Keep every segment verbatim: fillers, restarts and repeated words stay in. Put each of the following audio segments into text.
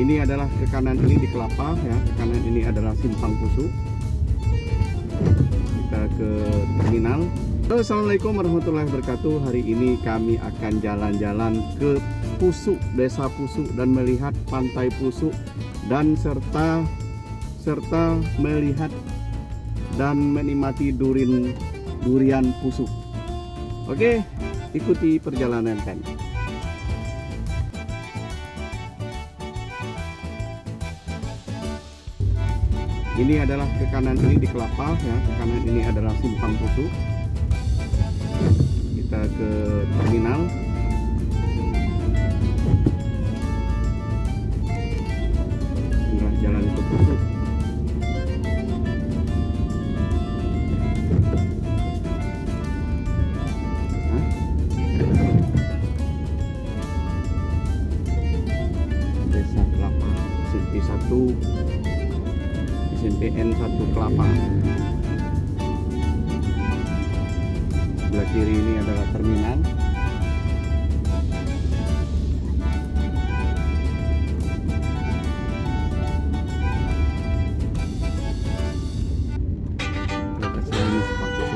Ini adalah ke kanan ini di Kelapa ya, ke kanan ini adalah Simpang Pusu. Kita ke terminal. Halo, assalamualaikum warahmatullahi wabarakatuh. Hari ini kami akan jalan-jalan ke Pusu, Desa Pusu, dan melihat Pantai Pusu, dan serta serta melihat dan menikmati durin durian Pusu. Oke, ikuti perjalanan kami. Ini adalah ke kanan ini di Kelapa ya, ke kanan ini adalah Simpang Pusu. Kita ke terminal. Inilah jalan ke Pusu. Hah? Desa Kelapa, S M P satu S M P N satu Kelapa. Sebelah kiri ini adalah terminal. Di atas ini Simpang Pusu.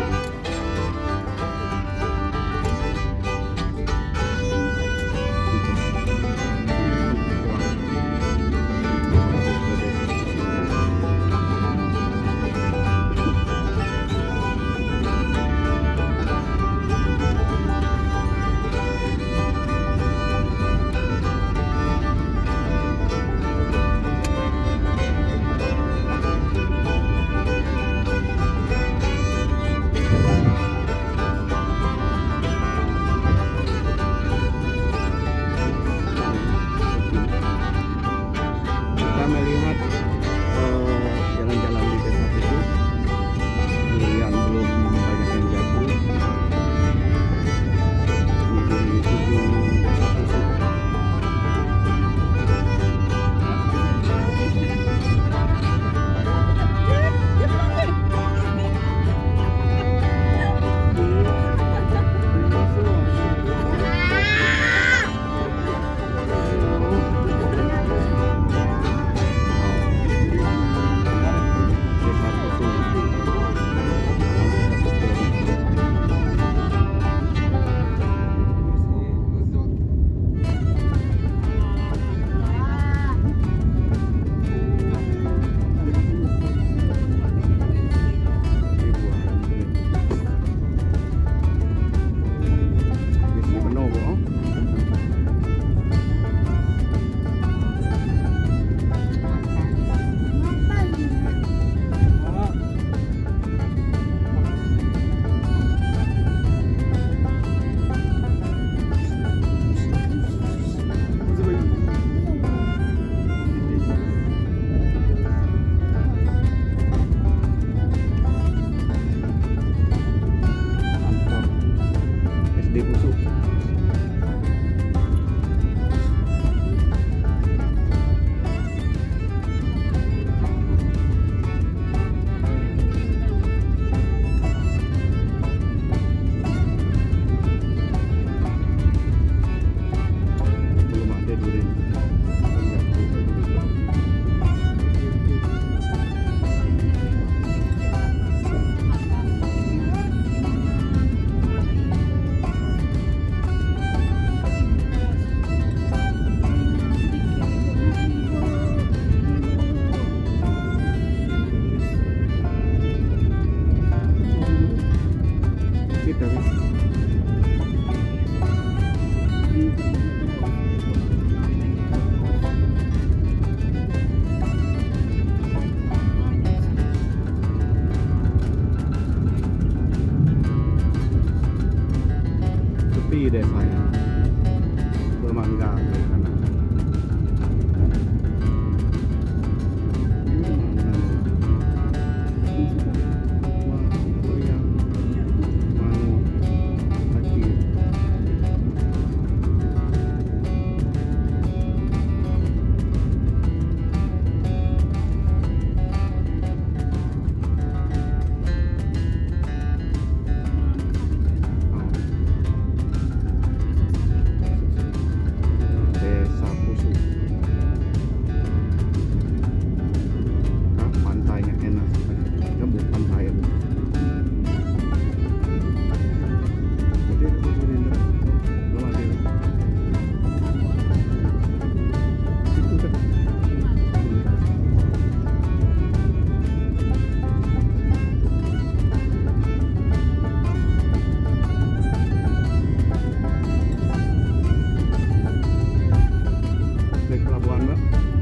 sampai ke pelabuhan, Mbak.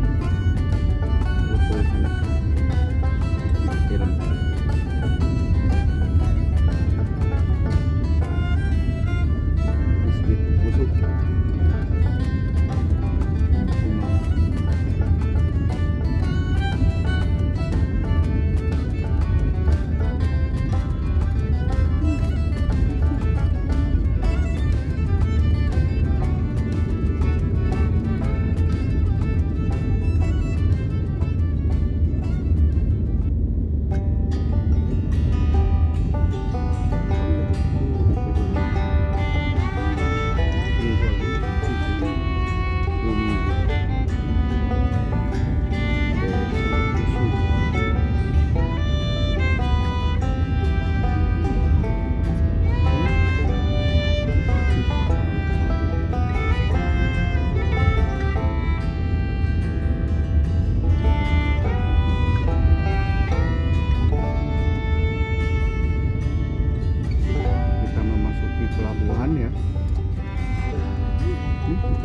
Foto sana. Film. Masjid Pusuk. Rumah. Pelabuhan ya. Hmm.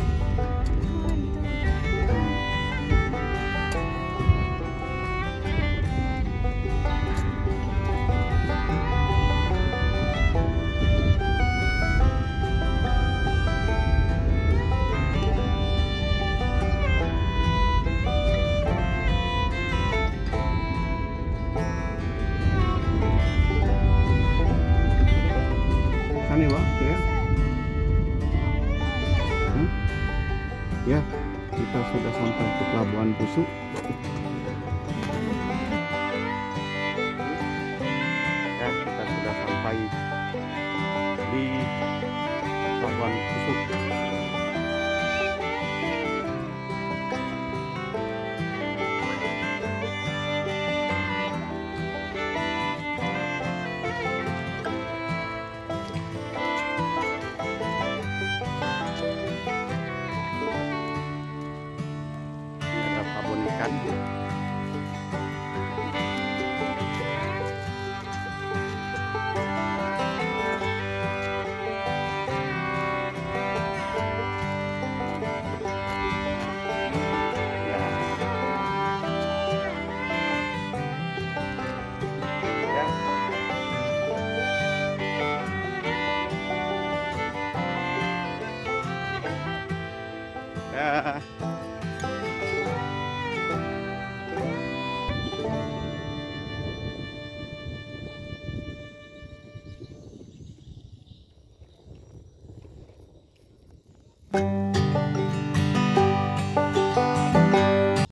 Sana ya, ya. Hmm? Ya, kita sudah sampai ke Pelabuhan Pusuk. Ya, kita sudah sampai di Pelabuhan Pusuk. Ada Pabonekan.